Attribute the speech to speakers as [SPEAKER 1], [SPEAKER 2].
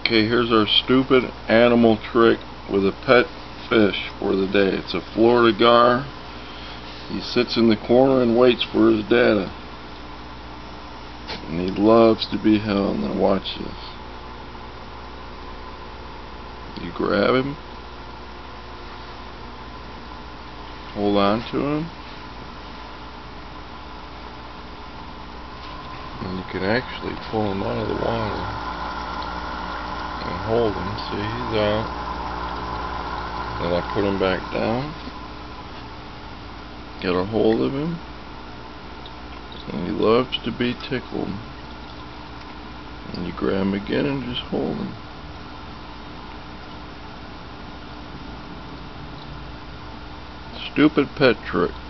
[SPEAKER 1] Okay, here's our stupid animal trick with a pet fish for the day. It's a Florida gar. He sits in the corner and waits for his data. And he loves to be held. Now watch this. You grab him, hold on to him, and you can actually pull him out of the water and hold him. See, he's out. Then I put him back down, get a hold of him, and he loves to be tickled. And you grab him again and just hold him. Stupid pet trick.